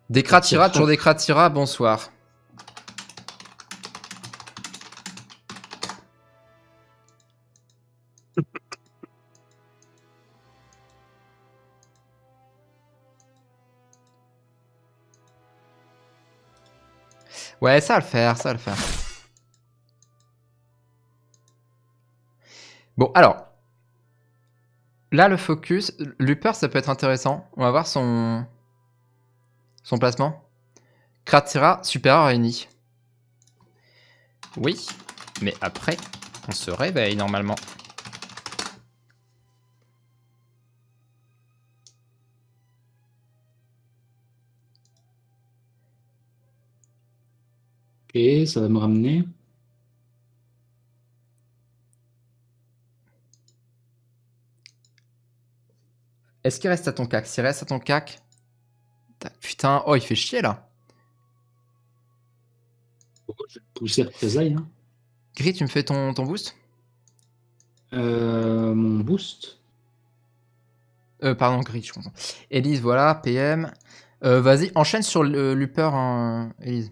Des Kratira, toujours des Kratira, bonsoir. Ouais, ça va le faire, ça va le faire. Bon, alors. Là, le focus, Luper, ça peut être intéressant. On va voir son placement. Kratira, supérieur à Eni. Oui, mais après, on se réveille normalement. Ok, ça va me ramener. Est-ce qu'il reste à ton cac? S'il reste à ton cac... Putain, oh, il fait chier, là. Je vais pousser représailles. Hein. Gris, tu me fais ton boost? Mon boost. Pardon, Gris, je comprends. Elise, voilà, PM. Vas-y, enchaîne sur le Luper, hein, Elise.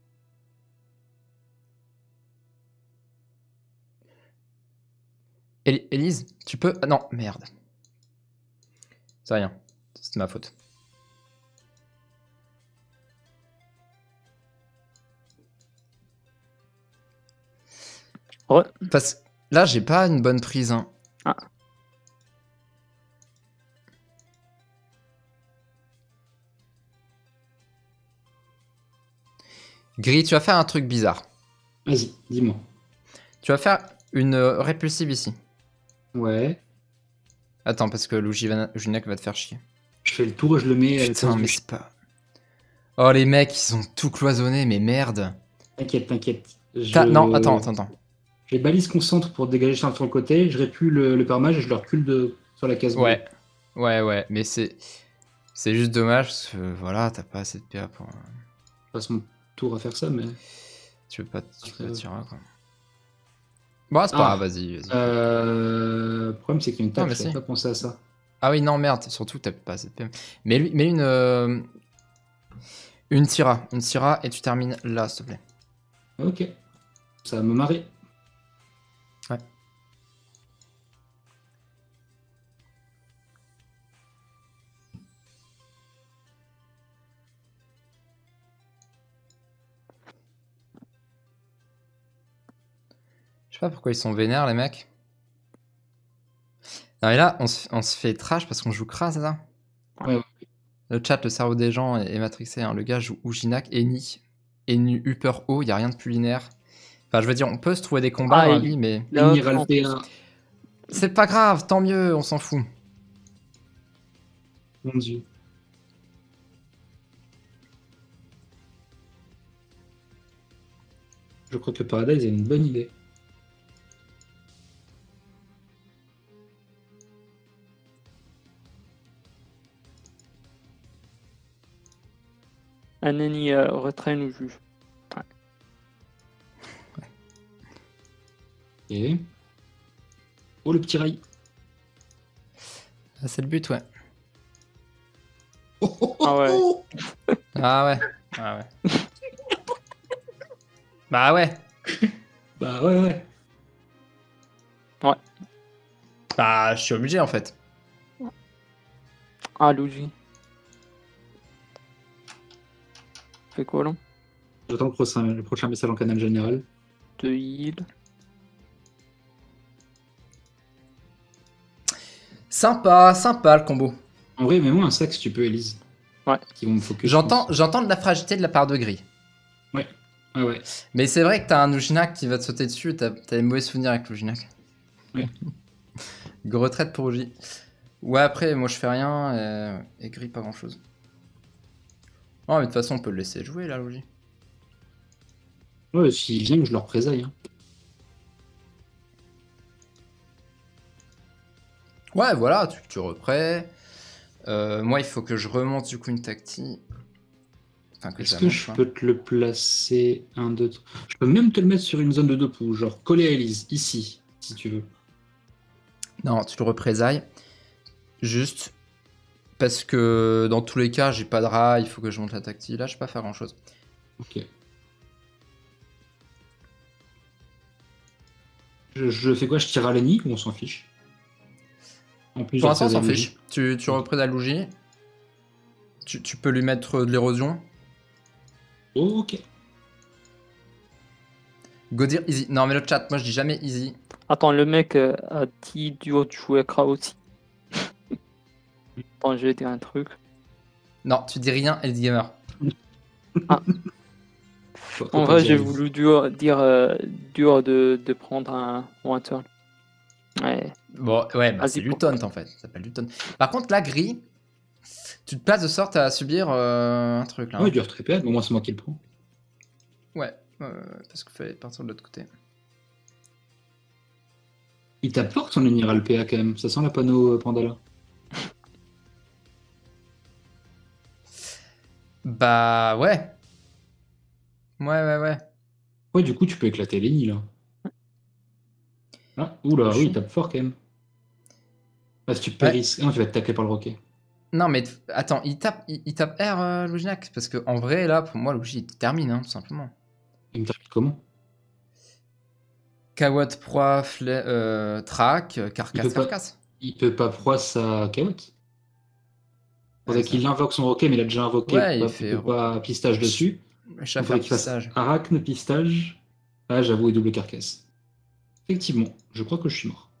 Elise, tu peux... Ah, non, merde. C'est rien. C'est ma faute. Ouais. Parce que là, j'ai pas une bonne prise. Hein. Ah. Gris, tu vas faire un truc bizarre. Vas-y, dis-moi. Tu vas faire une répulsive ici. Ouais. Attends, parce que Luginak va te faire chier. Je fais le tour et je le mets. Putain, mais c'est pas... Oh, les mecs, ils ont tout cloisonné, mais merde. T'inquiète, t'inquiète. Non, attends. J'ai balise concentre pour dégager sur le côté. Je répule le permage et je le recule sur la case. Ouais, mais c'est juste dommage parce que voilà, t'as pas assez de PA pour. Je passe mon tour à faire ça, mais. Tu veux pas tirer quoi. Bon, c'est pas grave, vas-y. Le problème, c'est qu'il y a une table, je n'avais pas pensé à ça. Ah oui, non, merde, surtout t'as pas assez de PA. Mais une Tira et tu termines là, s'il te plaît. Ok, ça va me marrer. Ouais. Je sais pas pourquoi ils sont vénères, les mecs. Non, mais là, on se fait trash parce qu'on joue Kras, là. Ouais. Le chat, le cerveau des gens est matrixé. Hein. Le gars joue Ujinak, Eni, Upper O, il n'y a rien de plus linéaire. Enfin, je veux dire, on peut se trouver des combats dans la vie, mais... C'est pas grave, tant mieux, on s'en fout. Mon Dieu. Je crois que le Paradise a une bonne idée. Un ennemi retrait nous juge. Ouais. Ok. Oh, le petit rail. Ah, c'est le but, ouais. Ah ouais. Ah ouais. Bah ouais. Bah ouais. Ouais. Bah, je suis obligé, en fait. Ah, Luigi. Fait quoi, là? J'attends le prochain message en canal général. De heal. Sympa le combo. En vrai, mets-moi un sac si tu peux, Elise. Ouais. Qui vont me focus. J'entends de la fragilité de la part de Gris. Ouais. Mais c'est vrai que t'as un Luginak qui va te sauter dessus, t'as des mauvais souvenirs avec Luginak. Ouais. Retraite pour J. Ouais, après, moi je fais rien et Gris pas grand chose. Oh, mais de toute façon, on peut le laisser jouer là, Luigi. Ouais, s'il vient, je le représaille. Hein. Ouais, voilà, tu reprends. Moi, il faut que je remonte du coup une tactique. Est-ce que je peux te le placer 1, 2, 3. Je peux même te le mettre sur une zone de 2 pouces, genre coller à Elise, ici, si tu veux. Non, tu le représailles. Juste Parce que dans tous les cas, j'ai pas de rat, il faut que je monte la tactile. Là, je peux pas faire grand chose. Ok. Je fais quoi? Je tire à Lenny ou on s'en fiche? En plus, pour l'instant, on s'en fiche. Tu reprends la Lougie. Tu peux lui mettre de l'érosion. Ok. Go dire easy. Non, mais le chat, moi je dis jamais easy. Attends, le mec a dit dur de jouer Kra aussi. Attends, je vais dire un truc. Non, tu dis rien, elle dit gamer. Ah. En vrai, j'ai voulu dire dur de prendre un one turn. Ouais. Bon, ouais, bah c'est du taunt en fait. Ça s'appelle du taunt. Par contre, là, gris, tu te places de sorte à subir un truc là. Ouais, dur très peu, mais moi c'est moi qui le prends. Ouais, parce qu'il fallait partir de l'autre côté. Il t'apporte son Eniral PA quand même, ça sent la panneau Pandala. Bah ouais. Ouais. Ouais, du coup tu peux éclater Lenny là. Ah, oula, oui, il tape fort quand même. Parce que tu périsses. Non, tu vas te tacler par le roquet. Non, mais attends, il tape R, Louginac. Parce que en vrai, là, pour moi, Lougi, il termine, hein, tout simplement. Il me termine comment? Kawat, proie, track, carcasse. Il peut pas proie sa Kawat. Faudrait qu'il invoque son roquet, mais il a déjà invoqué. Ouais, il peut pas pistage dessus. Il faudrait qu'il fasse arachne, pistage. Ah, j'avoue, et double carcasse. Effectivement, je crois que je suis mort.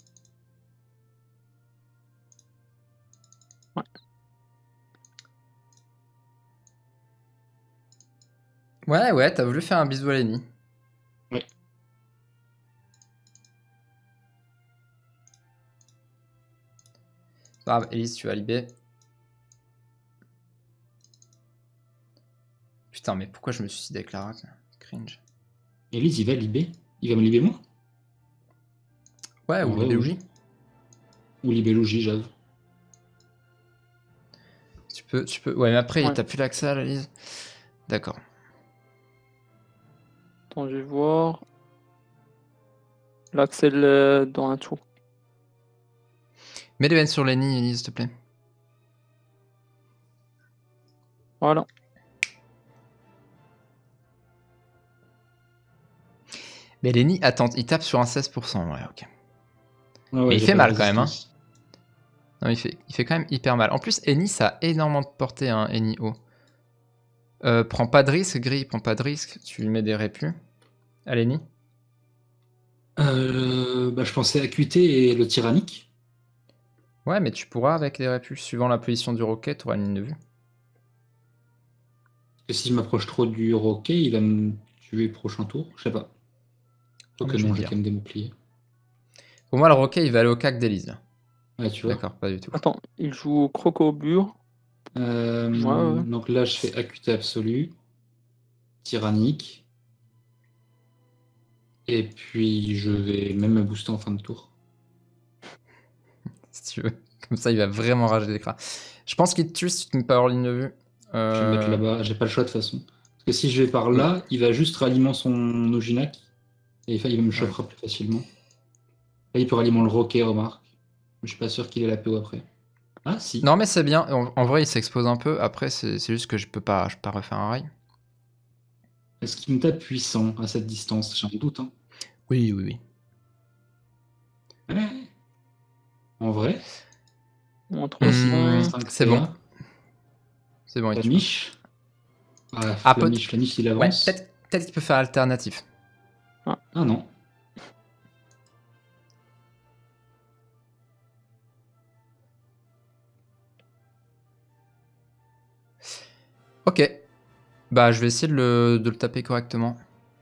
Ouais, t'as voulu faire un bisou à Lenny. Ouais. Grave, Elise, tu vas libérer. Putain, mais pourquoi je me suicide avec la rate? Cringe. Elise, il va libérer? Il va me libérer moi? Ouais, ou libérer Lougie. Ou libérer Lougie, j'avoue. Tu peux. Ouais, mais après, t'as plus l'accès à la Elise. D'accord. Attends, je vais voir. L'accel dans un tour. Mets les veines sur Lenny, Elise, s'il te plaît. Voilà. Mais Lenny, attends, il tape sur un 16%. Ouais, ok. Ouais, mais il fait mal quand même, hein. Non, il fait quand même hyper mal. En plus, Eni, ça a énormément de portée, hein, Eni haut. Prends pas de risque, Gris, prends pas de risque. Tu lui mets des répus. À l'Eni. Je pensais acuité et le tyrannique. Ouais, mais tu pourras avec les répus. Suivant la position du roquet, tu auras une ligne de vue. Parce que si je m'approche trop du roquet, il va me tuer prochain tour. Je sais pas. Ok, non, j'ai quand même des mots pliés. Pour moi, le roquet, il va aller au cac d'Elise. Ouais, tu vois. D'accord, pas du tout. Attends, il joue crocobure. Ouais. Donc là, je fais acuité absolue, tyrannique. Et puis, je vais même me booster en fin de tour. Si tu veux. Comme ça, il va vraiment rager l'écran. Je pense qu'il te tue si tu ne mets pas hors ligne de vue. Je vais me mettre là-bas, j'ai pas le choix de toute façon. Parce que si je vais par là, il va juste rallier son Ojinac. Et il va me choper plus facilement. Là, il peut rallier le roquet, remarque. Je suis pas sûr qu'il ait la PO après. Ah, si. Non, mais c'est bien. En vrai, il s'expose un peu. Après, c'est juste que je peux pas refaire un rail. Est-ce qu'il me tape puissant à cette distance? J'ai un doute. Hein. Oui. Ouais. En vrai. C'est bon. C'est bon. Flamiche. Ah, Flamiche, il avance. Ouais, peut-être qu'il peut faire alternatif. Ah non. Ok. Bah, je vais essayer de le taper correctement.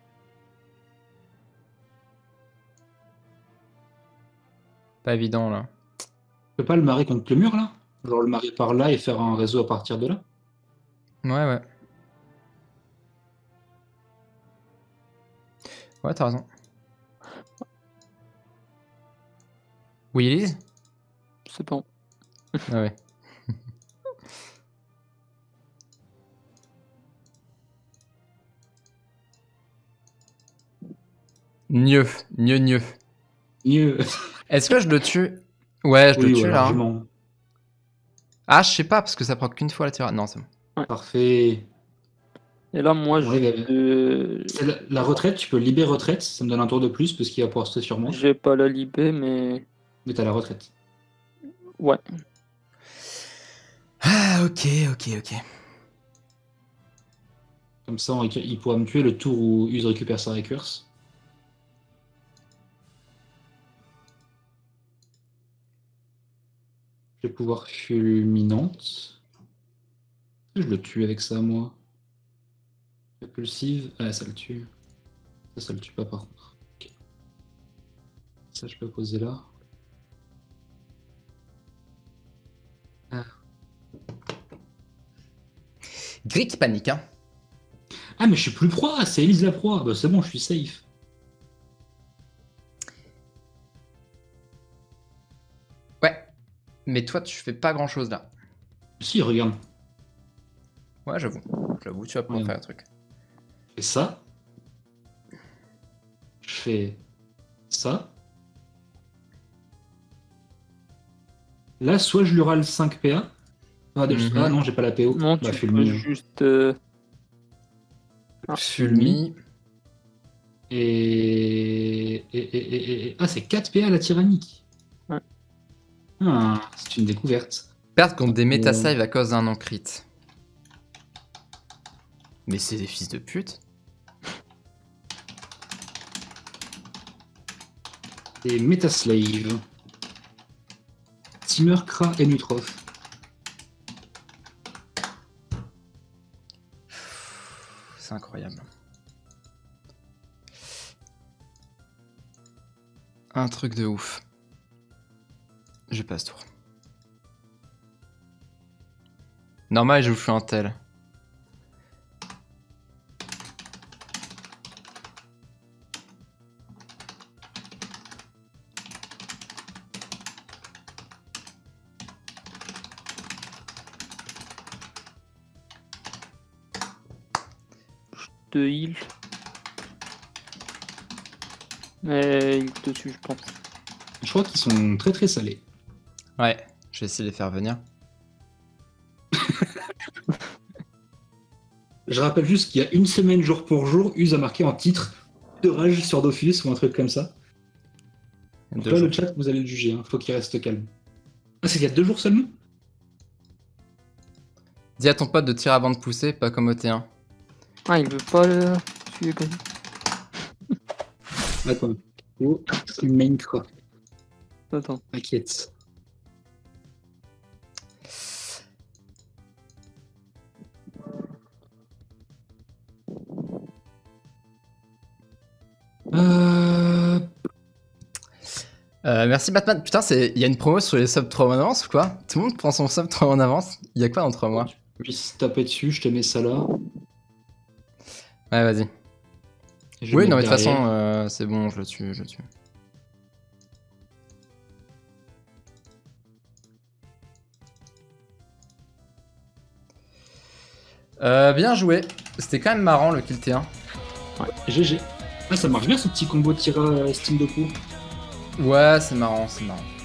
Pas évident, là. Tu peux pas le marrer contre le mur, là? Genre le marrer par là et faire un réseau à partir de là? Ouais. Ouais, t'as raison. Oui, Elise? C'est bon. Ah ouais. Mieux. Est-ce que je le tue? Ouais, je le tue là. Ah, je sais pas, parce que ça prend qu'une fois la tirade. Non, c'est bon. Ouais. Parfait. Et là, moi, la retraite, tu peux libérer retraite, ça me donne un tour de plus parce qu'il va pouvoir sauter sur moi. J'ai pas la libé, mais. Mais t'as la retraite. Ouais. Ah, ok. Comme ça, il pourra me tuer le tour où Use récupère sa recurse. Je vais pouvoir fulminante. Je le tue avec ça, moi. Repulsive. Ah, ça le tue. Ça le tue pas, par contre. Okay. Ça, je peux poser là. Ah. Gris qui panique, hein. Ah, mais je suis plus proie, c'est Elise la proie. Bah, c'est bon, je suis safe. Ouais. Mais toi, tu fais pas grand chose là. Si, regarde. Ouais, j'avoue. Tu vas pouvoir faire un truc. Je fais ça. Je fais ça. Là, soit je lui râle 5 PA. Ah, non, j'ai pas la PO. Non, tu peux juste... Fulmi. Ah, c'est 4 PA la tyrannique. Ouais. Ah, c'est une découverte. Perdre contre des métasaves à cause d'un non-crit. Mais c'est des fils de pute. Des Metaslave. Timur, Kra et Nutrov. C'est incroyable. Un truc de ouf. Je passe tour. Normal, je vous fais un tel. De heal. Mais il dessus, je pense. Je crois qu'ils sont très très salés. Ouais, je vais essayer de les faire venir. Je rappelle juste qu'il y a une semaine jour pour jour, Use a marqué en titre de rage sur Dofus ou un truc comme ça. Donc là, le chat, vous allez le juger, hein. Faut qu'il reste calme. Ah, c'est il y a 2 jours seulement? Dis à ton pote de tirer avant de pousser, pas comme au T1. Ah, il veut pas le tuer comme Attends. Oh, c'est main quoi. Attends. T'inquiète. Merci Batman. Putain, il y a une promo sur les subs 3 mois en avance ou quoi? Tout le monde prend son sub 3 mois en avance? Il y a quoi dans 3 mois? Tu puisses taper dessus, je te mets ça là. Ouais, vas-y. Oui, non, mais de toute façon, c'est bon, je le tue. Bien joué. C'était quand même marrant le kill T1. Ouais, GG. Ah, ça marche bien ce petit combo Tira Steam de coup. Ouais, c'est marrant.